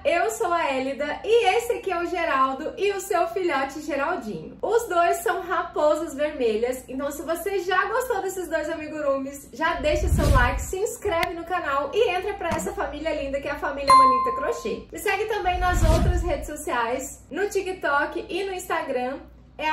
eu sou a Elida e esse aqui é o Geraldo e o seu filhote Geraldinho. Os dois são raposas vermelhas, então se você já gostou desses dois amigurumis, já deixa seu like, se inscreve no canal e entra pra essa família linda que é a família Amanita Crochê. Me segue também nas outras redes sociais, no TikTok e no Instagram. É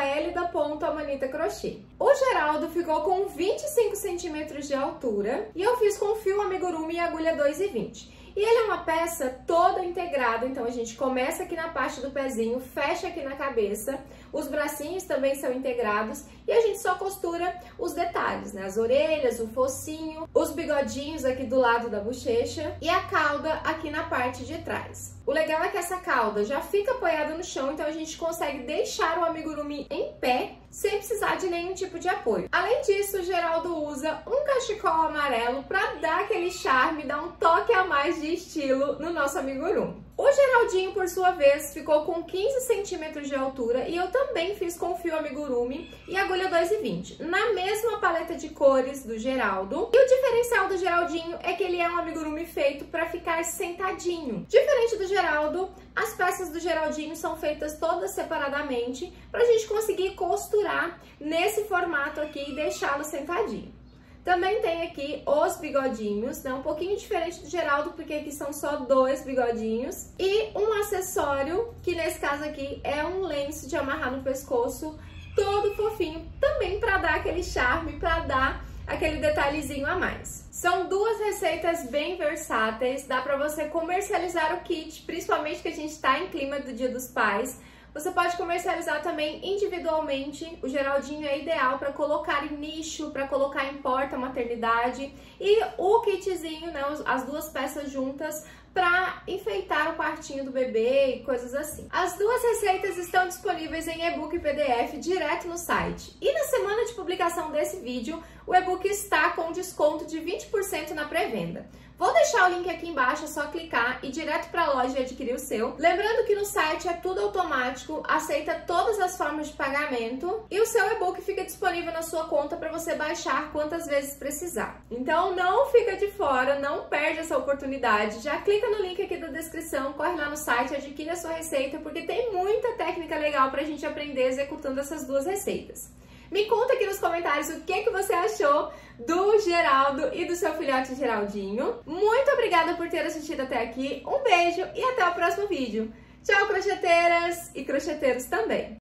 @elida.amanitacrochê. O Geraldo ficou com 25 centímetros de altura e eu fiz com fio amigurumi e agulha 2,20. E ele é uma peça toda integrada, então a gente começa aqui na parte do pezinho, fecha aqui na cabeça, os bracinhos também são integrados e a gente só costura os detalhes, né? As orelhas, o focinho, os bigodinhos aqui do lado da bochecha e a cauda aqui na parte de trás. O legal é que essa cauda já fica apoiada no chão, então a gente consegue deixar o amigurumi em pé sem precisar de nenhum tipo de apoio. Além disso, o Geraldo usa um cachecol amarelo para dar aquele charme, dar um toque a mais de estilo no nosso amigurumi. O Geraldinho, por sua vez, ficou com 15 centímetros de altura e eu também fiz com fio amigurumi e agulha 2,20, na mesma paleta de cores do Geraldo. E o diferencial do Geraldinho é que ele é um amigurumi feito para ficar sentadinho. Diferente do Geraldo, as peças do Geraldinho são feitas todas separadamente para a gente conseguir costurar nesse formato aqui e deixá-lo sentadinho. Também tem aqui os bigodinhos, né? Um pouquinho diferente do Geraldo, porque aqui são só 2 bigodinhos. E um acessório, que nesse caso aqui é um lenço de amarrar no pescoço, todo fofinho, também para dar aquele charme, para dar aquele detalhezinho a mais. São duas receitas bem versáteis, dá para você comercializar o kit, principalmente que a gente está em clima do Dia dos Pais. Você pode comercializar também individualmente. O Geraldinho é ideal para colocar em nicho, para colocar em porta-maternidade. E o kitzinho, né, as duas peças juntas, para enfeitar o quartinho do bebê e coisas assim. As duas receitas estão disponíveis em e-book e PDF direto no site. E na semana de publicação desse vídeo, o e-book está com desconto de 20% na pré-venda. Vou deixar o link aqui embaixo, é só clicar e ir direto para a loja e adquirir o seu. Lembrando que no site é tudo automático, aceita todas as formas de pagamento e o seu e-book fica disponível na sua conta para você baixar quantas vezes precisar. Então não fica de fora, não perde essa oportunidade. Já clica no link aqui da descrição, corre lá no site, adquire a sua receita, porque tem muita técnica legal para a gente aprender executando essas duas receitas. Me conta aqui nos comentários o que você achou do Geraldo e do seu filhote Geraldinho. Muito obrigada por ter assistido até aqui. Um beijo e até o próximo vídeo. Tchau, crocheteiras e crocheteiros também!